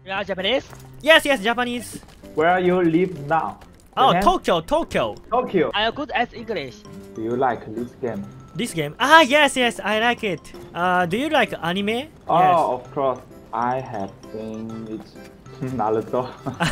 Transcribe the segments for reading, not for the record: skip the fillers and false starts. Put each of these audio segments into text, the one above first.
You are Japanese? Yes, yes, Japanese. Where you live now? Oh, Japan? Tokyo, Tokyo. Tokyo. I am good at English. Do you like this game? This game. Ah, yes, yes, I like it. Do you like anime? Oh, of course. I have seen it. Naruto.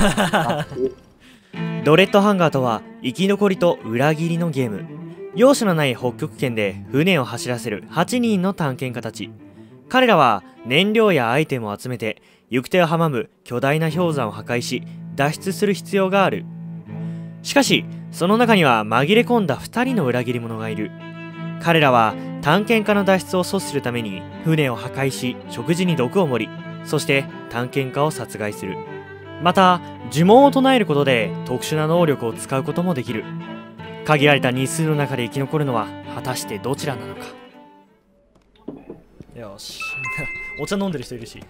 ドレッドハンガーとは生き残りと裏切りのゲーム。容赦のない北極圏で船を走らせる8人の探検家たち。彼らは燃料やアイテムを集めて行く手を阻む巨大な氷山を破壊し脱出する必要がある。しかしその中には紛れ込んだ2人の裏切り者がいる。彼らは探検家の脱出を阻止するために船を破壊し食事に毒を盛り、そして探検家を殺害する。また呪文を唱えることで特殊な能力を使うこともできる。限られた日数の中で生き残るのは果たしてどちらなのか。よしお茶飲んでる人いるし。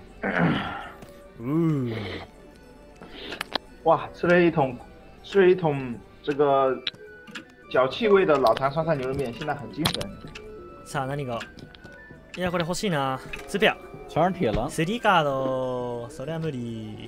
哇，吃了一桶这个脚气味的老坛酸菜牛肉面，现在很精神。 さあ何が、いやこれ欲しいな。スペア全是铁了。 スリーカード、それは無理。い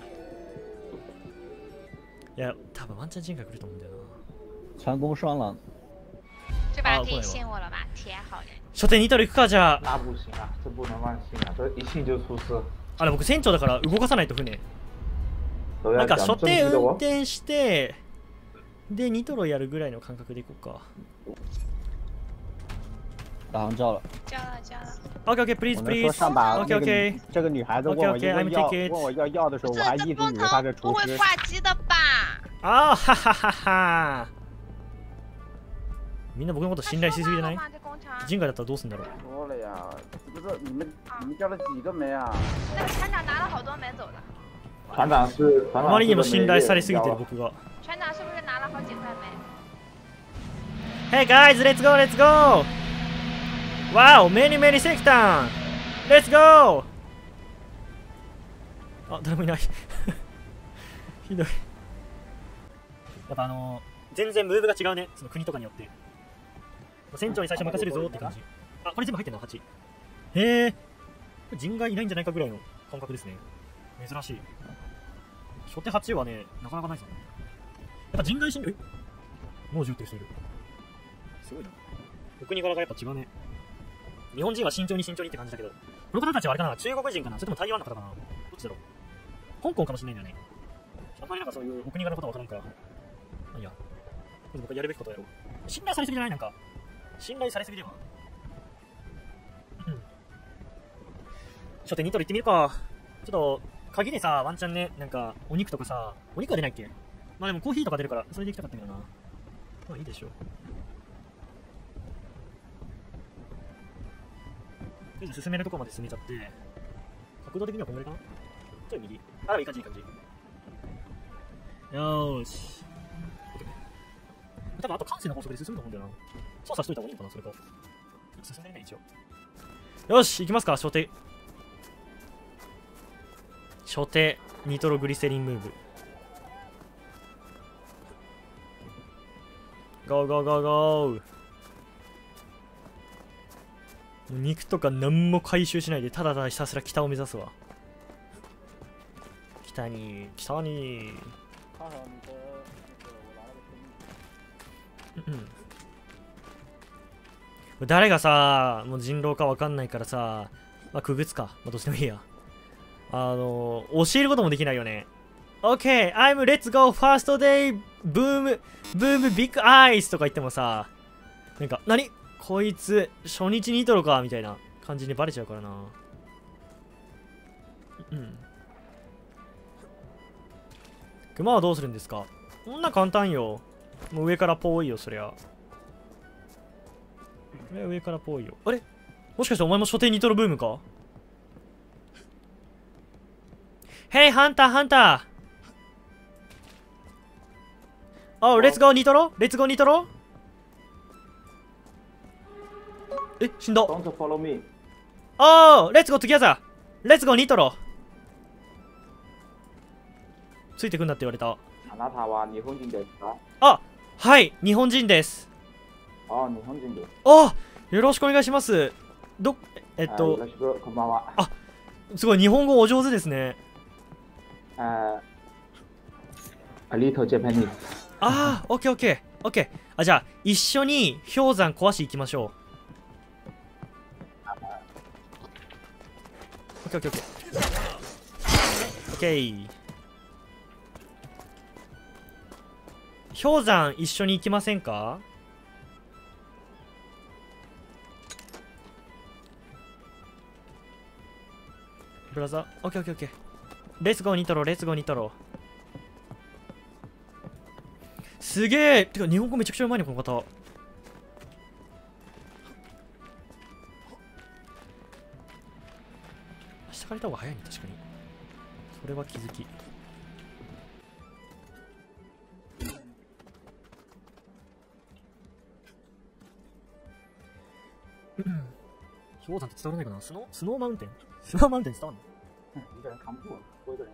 や多分ワンチャン人海来ると思うんだよな。 全攻双狼。 这把可以信我了吧？铁好人。 初手ニトロ行くか。じゃあ那不行啊，这不能乱信啊，这一信就出事。 あれ僕船長だから動かさないと船。 都要なんか初讲正手運直的哦。 転してでニトロやるぐらいの感覚でいこうか。 导航叫了。 交了交了。 OK OK please 我能说 please 上把 OK 那个 OK 这个女孩子问我 OK，OK，I'm 要 take it 问我要药的时候，我还一直以风为她是不会厨师。 挂机的吧？ あーはははは。みんな僕のこと信頼しすぎじゃない？人海だったらどうすんだろう。 说了呀，不是你们交了几个煤啊？ 那个船长拿了好多煤走了。 船长是あまりにも信頼されすぎてる僕が。 船长是不是拿了好几块煤？ Hey guys, let's go, let's go! Wow, many many sector! Let's go! あ、誰もいない。ひどい。やっぱ全然ムーブが違うね。その国とかによって。船長に最初任せるぞって感じ。あ、これ全部入ってんの ?8。へえ。これ人外いないんじゃないかぐらいの感覚ですね。珍しい。初手8はね、なかなかないですよね。やっぱ人外侵略、もう10ってる人いる。すごいな。お国柄がやっぱ違うね。日本人は慎重に慎重にって感じだけど、この方たちはあれかな、中国人かな、それとも台湾の方かな、どっちだろう。香港かもしれないんだよね。あんまりなんかそういうお国柄のことはわからんから。まあいいや。僕はやるべきことやろう。信頼されすぎじゃない？なんか。信頼されすぎでは。初手ニトロ行ってみるか。ちょっと、鍵でさ、ワンチャンね、なんか、お肉とかさ、お肉は出ないっけ？まあでもコーヒーとか出るから、それで行きたかったけどな。まあいいでしょう。とりあえず進めるとこまで進めちゃって、角度的にはこんぐらいかな？ちょい右。あ、いい感じいい感じ。よーし。多分あと感性の法則で進むと思うんだよな。操作しといた方がいいのかな、それか。進んでるね、一応。よし、行きますか、初手。初手、ニトログリセリンムーブ。ゴーゴーゴーゴー。肉とか何も回収しないで、ただただひたすら北を目指すわ。北に、北に。誰がさ、もう人狼かわかんないからさ、まあ、くぐつか。まあ、どうしてもいいや。教えることもできないよね。OK, I'm let's go first day, boom, boom, big eyes とか言ってもさ、なんか、何こいつ、初日ニトロかみたいな感じにバレちゃうからな。熊はどうするんですか？こんな簡単よ。もう上からポーいよ、そりゃ。上からポーいよ。あれもしかしてお前も初手ニトロブームか？ Hey, ハンター、ハンター。Oh, let's go ニトロ ?Let's go ニトロえ、死んだ。 Don't follow me. Oh, let's go together. Let's go ニトロ。ついてくんだって言われた。 あなたは日本人ですか？ あ、はい、日本人です。 あ、日本人です。 あ、よろしくお願いします。よろしく、 こんばんは。 あ、すごい、日本語お上手ですね。 A little Japanese。 ああ、オッケーオッケーオッケー。あ、じゃあ一緒に氷山壊し行きましょう。オッケーオッケーオッケー。オッケー。氷山一緒に行きませんか？ブラザー、オッケーオッケーオッケー。レッツゴーニトロ、レッツゴーニトロ。すげえ。てか日本語めちゃくちゃうまいねこの方。下からいた方が早いね、確かに。それは気づき。氷山って伝わらないかな。スノーマウンテンスノーマウンテン伝わんの？ 一个人扛不住，多一个人。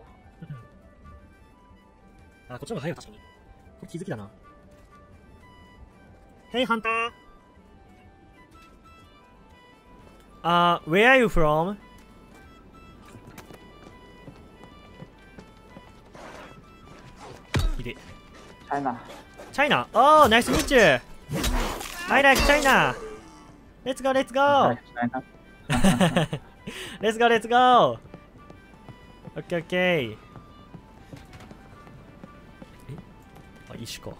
あ、こっちの方が早いよ、確かに。これ気づきだな。Hey, Hunter! Where are you from? いで。 China。 China! Oh, nice to meet you! I like China! Let's go, let's go! Let's go, let's go! Okay, okay. あ、石か。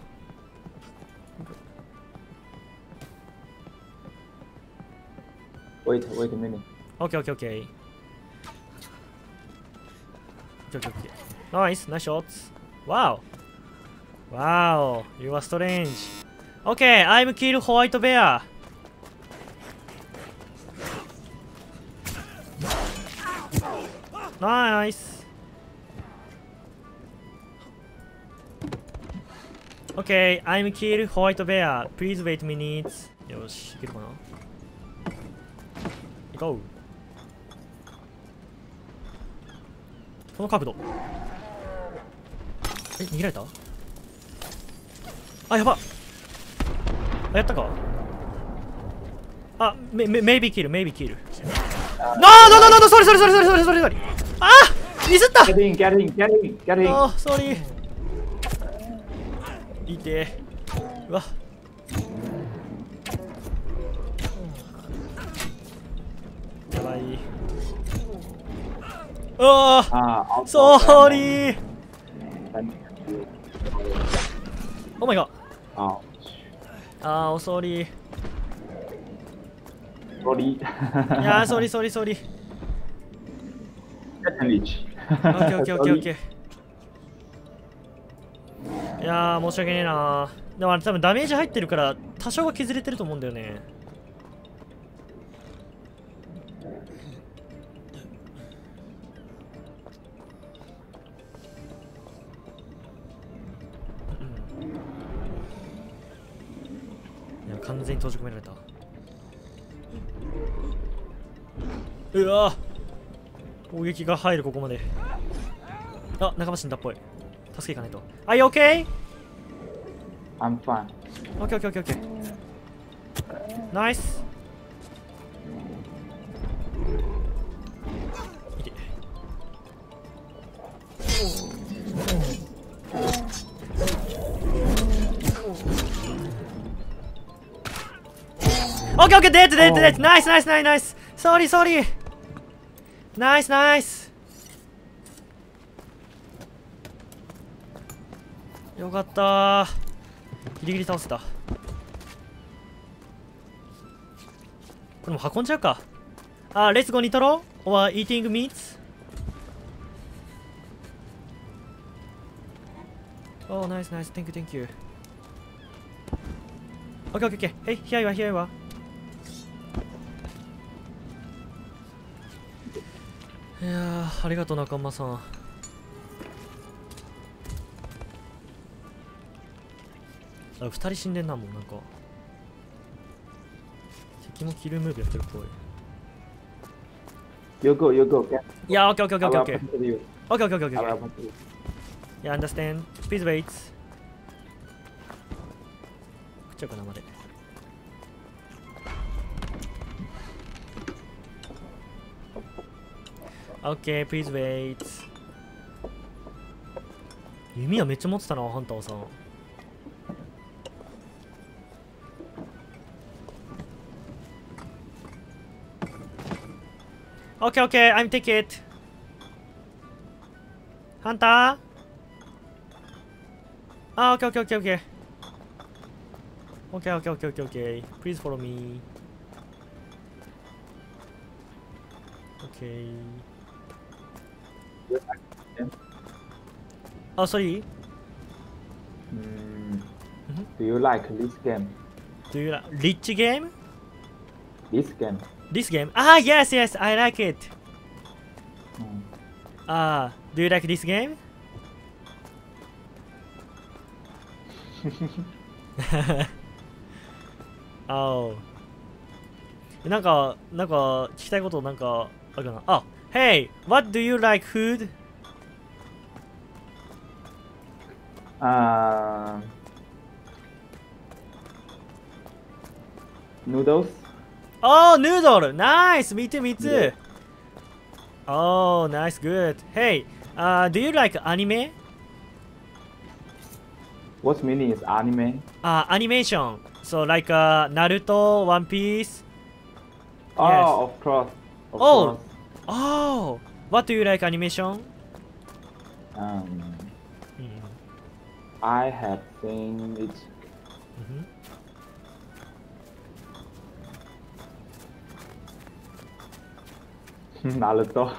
Wait a minute. Okay, okay, okay. Okay, okay, okay. Nice, nice shots. Wow. Wow, you are strange. Okay, I'm kill white bear. Nice. Okay, I'm kill white bear. Please wait minutes. よし、いけるかな。行こう。この角度。え、逃げられた？あ、やばっ。あ、やったか？あ、maybe kill, maybe kill. No, sorry. あー、ミスった。 Get in. Oh, sorry. いて。うわ。やばい。うわー。Sorry. Oh my god. あー、sorry. いやー、sorry. Okay. いやー、申し訳ねえなー。でもあれ多分ダメージ入ってるから多少は削れてると思うんだよね。いや、完全に閉じ込められた。うわー、攻撃が入るここまで。あ、仲間死んだっぽい。助けいかないと。Are you okay? I'm fine. Okay. Nice. いて。Okay, dead. Nice. Sorry. Nice. よかったー。ギリギリ倒せた。これも運んじゃうか。あ、レッツゴーニトロ or eating meats? Oh, nice. Thank you. Okay. Hey, here you are. いやー、ありがとう仲間さん。あ、2人死んでんな、もうなんか敵もキルムーブやってるっぽい。 You go. いや、OK. Okay. Yeah, understand. Please wait. 食っちゃうかな、まで。OK, please wait. 弓はめっちゃ持ってたな、ハンターさん。Okay, okay, I'm take it. Hunter? Ah, okay, okay, okay, okay. Okay, okay, okay, okay, okay. Please follow me. Okay. Oh, sorry. Do you like this game? Do you like rich game? This game. This game? Ah, yes, yes, I like it. Do you like this game? Oh. なんか聞きたいことなんかあるかなあ、Hey, what do you like food? Noodles. Oh, noodle! Nice! Me too, me too! Oh, nice, good. Hey, do you like anime? What meaning is anime? Animation. So like Naruto, One Piece. Oh, Yes. of course. Of Oh. course. Oh, what do you like animation? I have seen it. Naruto.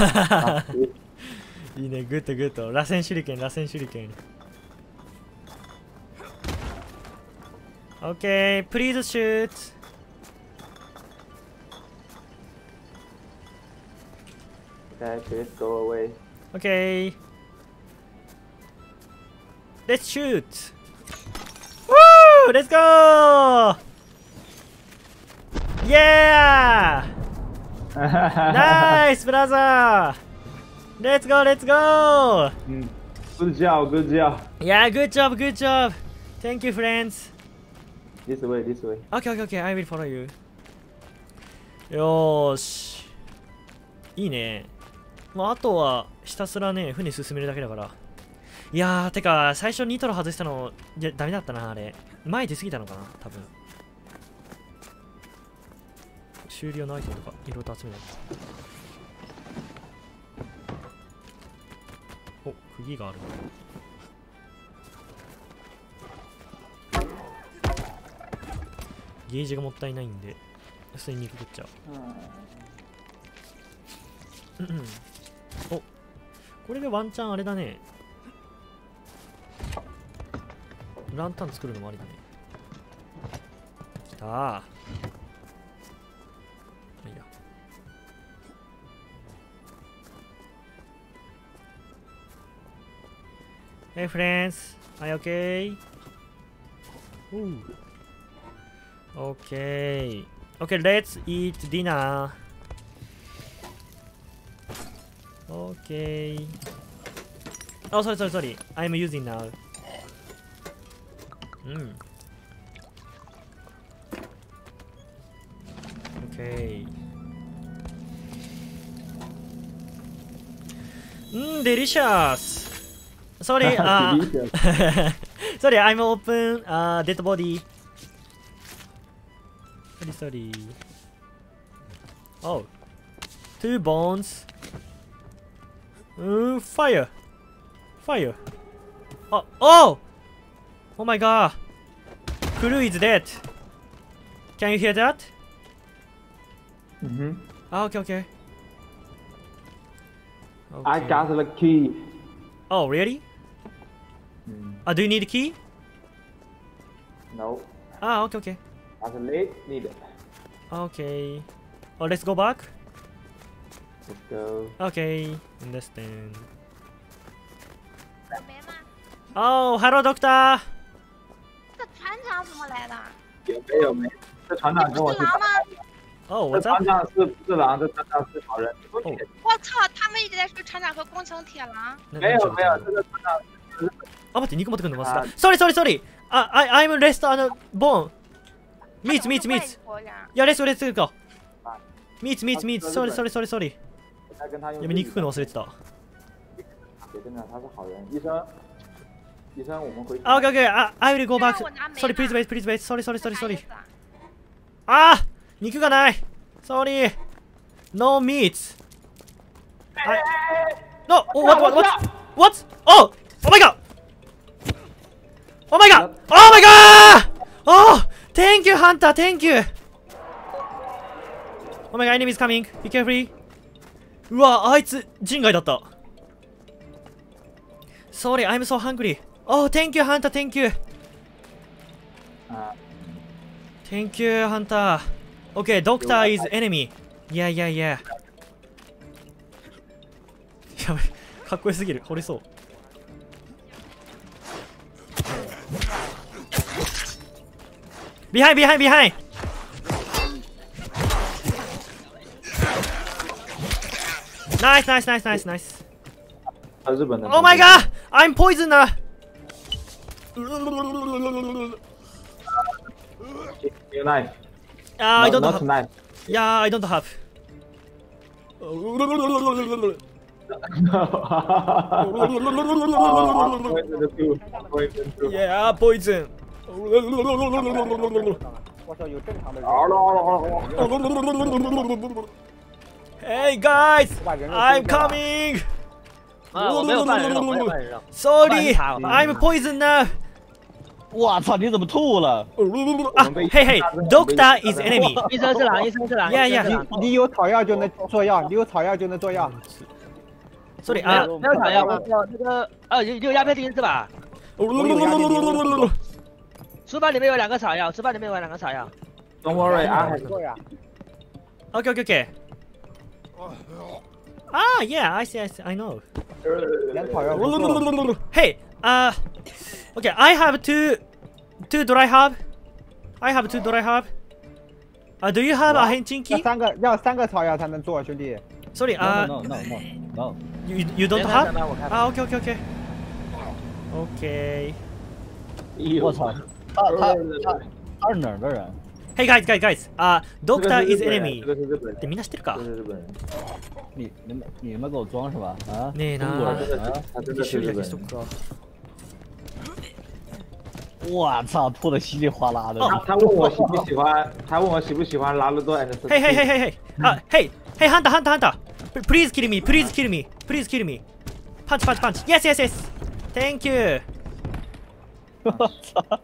いいね、グッドグッド。螺旋手裏剣、螺旋手裏剣。Okay, please shoot. Okay, please go away. Okay. Let's shoot. Woo! Let's go! Yeah! Nice, brother! Let's go, let's go! Good job, good job. Yeah, good job, good job. Thank you, friends. This way, this way. Okay, okay, okay, I will follow you. よーし。いいね。まあ、あとはひたすらね、船進めるだけだから。いやー、てか、最初ニトロ外したの、いや、ダメだったな、あれ。前出過ぎたのかな、多分。終了のアイテムとか、いろいろと集めないと。お、釘がある。ゲージがもったいないんで、普通に肉食っちゃう。お、これでワンチャンあれだね。ランタン作るのもありだね。きたー。まあいいや。Hey friends, are you okay? Ooh. Okay. Okay, let's eat dinner. Okay. Oh, sorry, sorry, sorry. I'm using now. Okay. Delicious. Sorry, sorry, I'm open dead body. Sorry, sorry. Oh, 2 bones. Fire. Fire. Oh, oh! Oh my god. Crew is dead. Can you hear that? Okay, okay. I got the key. Oh, really? Do you need a key? No. Okay, okay. As late need it. Okay. Oh, let's go back. Let's go. Okay, understand. 准备吗？ Oh, hello, doctor. 这船长怎么来的？ 有没？这船长跟我是狼吗？ Oh, 这 what's up? 船长是不是狼？这船长是好人。 哦我操！他们一直在说船长和工程铁狼。 没有没有，这个船长あ、待って、肉持ってくるの忘れた。Sorry, sorry, sorry. I'm rest on bone. Meat, meat, meat. いや、let's go. Meat, meat, meat. Sorry, sorry, sorry, sorry. 他跟他用。 やべ、肉食うの忘れてた。 别跟他，他是好人。医生， 医生，我们回去。 Okay, okay. I will go back. 让我拿煤 Sorry, please 嘛 wait, please wait. Sorry, sorry, sorry, 拿 sorry. 椰子啊あー肉がない Sorry No meat No oh, what Oh Oh my god Oh my god Oh my god Oh Thank you Hunter Thank you Oh my god enemy is coming Be careful うわあいつ人外だった Sorry I'm so hungry Oh thank you Hunter Thank you Thank you, Hunter. Okay, Doctor is enemy. Yeah, yeah, yeah. やばい、かっこよすぎる。掘れそう。Behind, behind, behind. Nice, nice, nice, nice, nice. 日本的。 Oh my god! I'm poisoned! Your knife. I don't Not have. knife. Yeah, I don't have. Yeah, poison. 我说有正常的人， Hey guys, 把人肉 I'm 丢掉了 coming. 啊，我没有犯人肉，没有犯人肉。 Sorry, I'm poisoned now. 我操，你怎么吐了？ 啊，嘿嘿，Doctor is enemy. 医生是狼，医生是狼。 Yeah, 医生是 yeah. 狼你有草药就能做药，你有草药就能做药。 Sorry 没啊， 有没有草药，我有那个有鸦片定是吧？书包里面有2个草药，书包里面有2个草药。 Don't worry, I have. 做呀。 Okay, okay, okay. Ah, yeah, I see, I know. 连草药不做。 Hey, okay, I have two dry herb. I have two dry herb. Do you have a Henchinki? 要三个草药才能做，兄弟。 Sorry, No, no. you don't have? 我看看。 Okay, okay, okay. Okay. 我操，他是哪儿的人？ Hey guys, Doctor is 这 enemy. 个是日本人， ってみんな知ってるか这？是日本人， 你们给我装是吧？啊？ ねえな中国人啊！ 他真一的是日本周だけしとく人。 か。 我操，吐的稀里哗啦的。 他问我喜不喜欢，他问我喜不喜欢拉鲁多 and Hey, hey, hey, hey, hey. Hey, Hunter. Please kill me. Punch. Yes. Thank you. 我操！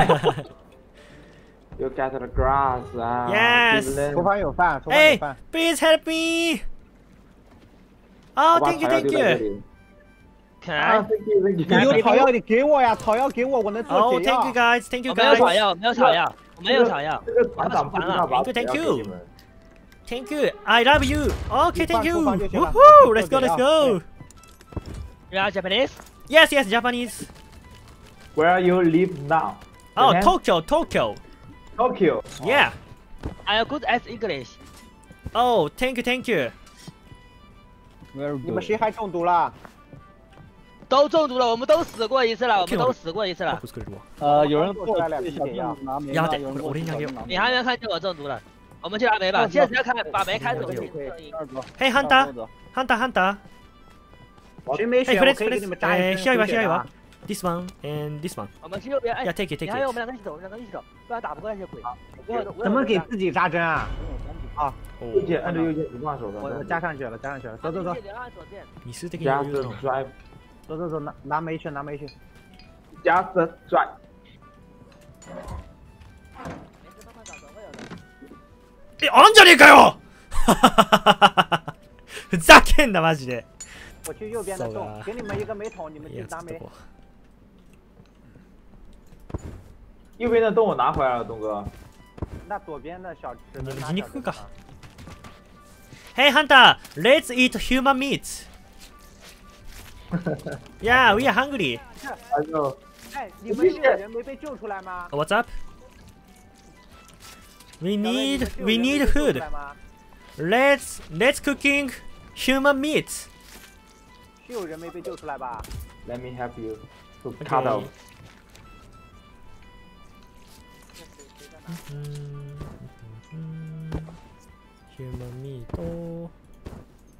You get the grass 啊 Yes 厨房有饭，厨房 Hey, 有饭。 please help me. Oh, thank you. 可啊爱。 ，thank you。 你有草药，你给我呀！草药给我，我能做 Oh, 解 thank you 药。 guys. Thank you 我没有草 guys. 药，没有草药，我没有草药。 这个团长不知道把 Thank you, 草药给你们 Thank you. I love you. Okay, thank you. 厨房就行了 Woohoo! Let's go. You are Japanese? Yes, Japanese. Where you live now? Oh, Japan? Tokyo. Tokyo. Yeah. I am good at English. Oh, thank you. 你们谁还中毒了？ 都中毒了，我们都死过一次了，我们都死过一次了。 有人做出来2瓶解药，拿煤呀对有人做我拎两个你还没看见我中毒了？我们去拿煤吧，现在只要看把煤开走。 Hey, Hunter. 谁没 Hey, 血？我 please, 可以给 please. 你们扎一需要一把。 针啊 This one and this one. 我们去右边，哎， Yeah, take it. 你还有我们2个一起走，不然打不过那些鬼。 怎么给自己扎针啊？ 右键按着右键不放手我上。 加上去了。走。 你是这个 Just 有 drive. 走，拿煤去。 Just drive. あんじゃねえかよふざけんなマジで我去右边的走洞了， 给你们一个煤桶，你们去拿煤。 右边的洞我拿回来了，东哥。 那左边的小只能拿你小只か Hey Hunter, let's eat human meat. Yeah, we are hungry. 哎呦， 哎，你们这个人没被救出来吗？ What's up? We 小妹 need 你们这个人没被救 food. 出来吗？ Let's cooking human meat. 是有人没被救出来吧？ Let me help you to Okay. cut off. Human meat.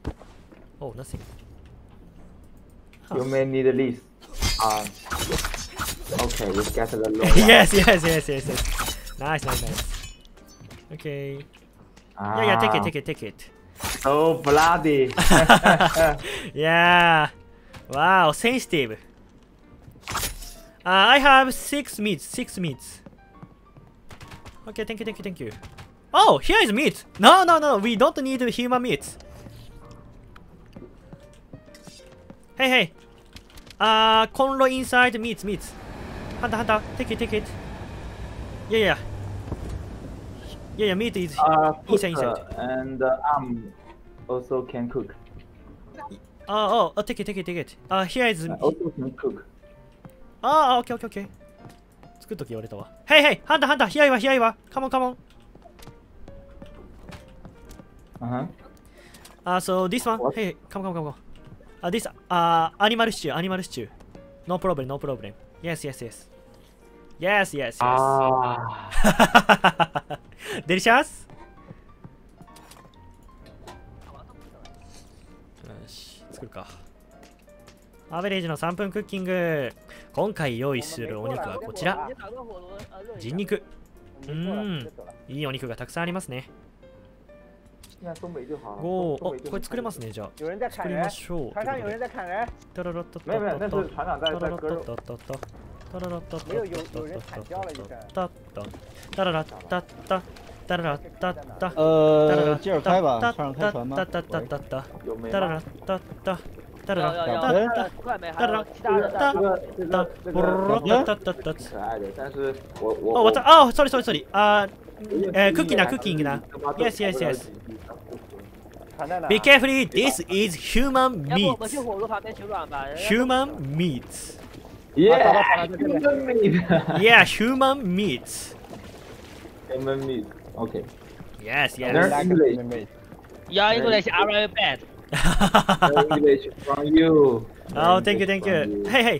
Oh, nothing. You may need this. Okay, we get the low. Yes. Nice. Okay. Yeah, take it. So bloody. Yeah. Wow, sensitive. I have 6 meats. Okay, thank you. Oh, here is meat. No, we don't need human meat. Hey. Conroy inside meat. Hunter, take it. Yeah, meat is inside. And also can cook. Take it. Here is Also can cook. okay. 作っとき言われたわ。Hey, Hunter, here you are. Come on. So this one. What? Hey, come. This animal stew. No problem. Yes. Delicious? よし、作るか。アベレージの3分クッキング。今回用意するお肉はこちら。人肉。いいお肉がたくさんありますね。これ作れますね、じゃあ。作りましょう。 船上有人在砍人。 没有，但是船长在割肉。 接着开吧，船上开船吗？ 有没有，快没，还有其他的。 可爱的，但是我 sorry。cooking な。Yes. Be careful, this is human meat. 我们去火炉旁边取暖吧。 Human meat. Yeah, human meat. Yeah, human meat. Human meat. Okay. Yes. Learn English. Your English are very bad. Learn English from you. Oh, thank you. Hey.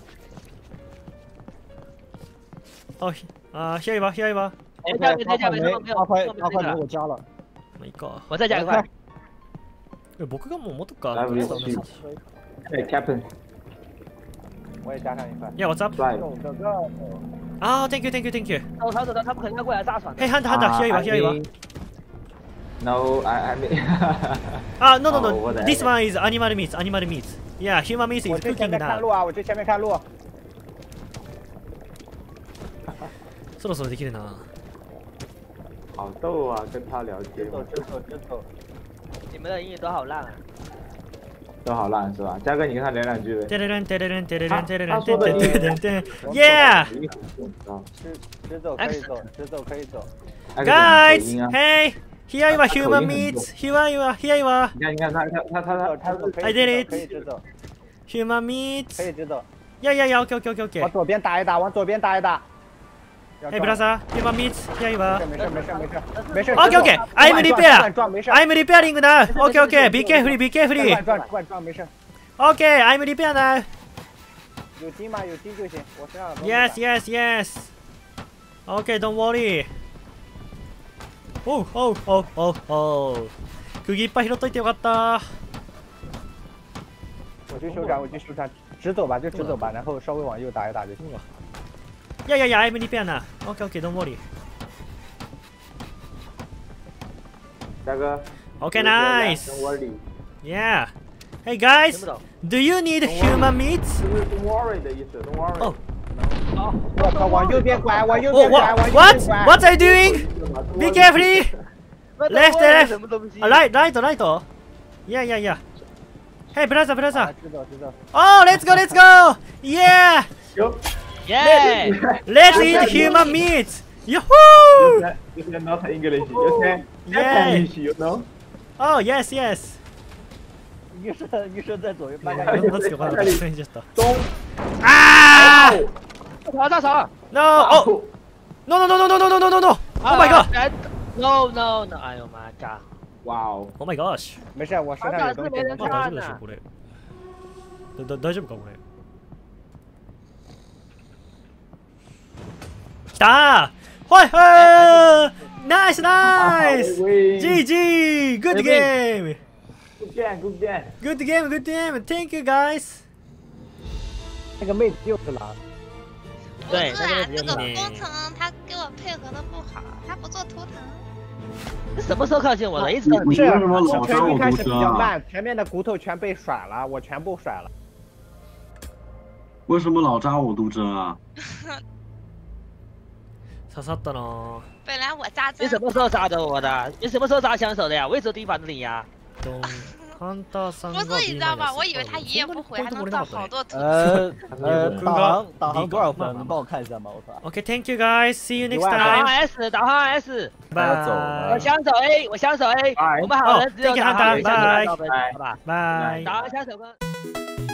Oh, here you are. 大块没我加了。 まあいいか。 我再加一块。 僕がもう元か。 Hey, Captain. 我也加上一块。 Yeah, what's up? Thank you. 走，他们肯定要过来炸船。 Hey, Hunter, here you are. No, I mean. No. This one is animal meat. Yeah, human meat is cooking now. 我去前面看路。 そろそろできるな。 好逗啊，跟他聊天。 真逗。 你们的英语都好烂啊。 都好烂是吧？嘉哥，你跟他聊两句呗。 Yeah. 直走可以走。 Guys, hey, here you are human meat. Here you are. 你看他。 I did it. 可以直走。 Human meat. 可以直走。 Yeah. Okay. 往左边打一打。 Hey, brother, human meat. Here you are. 没事。 Okay. I'm repairing now. Okay. Be careful. 转没事。 Okay, I'm repairing now. 有金吗？有金就行。我身上。 Yes. Okay, don't worry. Oh. 釘いっぱい拾っといてよかった。 我去修船，直走吧，然后稍微往右打一打就行了。 Yeah, I'm repairing now. Okay, don't worry. 嘉哥。 Okay, nice. Don't worry. Yeah. Hey guys, do you need human meat? Don't worry 的意思 ，Don't worry。 我靠，往右边拐。 What are you doing? Be careful. Left. Right. Yeah. Hey, brother. 知道。 Oh, let's go. Yeah. Yeah. Let's eat human meat. Yahoo! You can not English. You can Spanish, you know? Oh, yes. 医生在左右。 东。 啊！ 大嫂。 No. No. Oh my god. No. 哎呦妈呀！ 哇哦。 Oh my gosh. 没事，我身上有东西。 大丈夫でしょこれ。大丈夫かこれ。来たー。Nice. GG. Good game. Good game. Thank you guys. 那个妹子就是狼。 对， 是啊，这个你工程他给我配合的不好，他不做图腾。 什么时候靠近我的？一直都你为什么老是找我一开始比读者啊？ 较慢，前面的骨头全被甩了，我全部甩了。 为什么老扎我毒针啊？ 刺さったな。 本来我扎针。 你什么时候扎的我的？你什么时候扎枪手的呀？我一直提防着你呀。 ハンターさんが不是，你知道吗？我以为他一夜不回还能造好多图。 导航多少分？能帮我看一下吗？我操。 OK，Thank you guys. See you next 导航 time. S，导航 S。 要走了我枪手 A，我枪手 A。我们好人只有导航 A，好吧？ 拜。 导航枪手跟。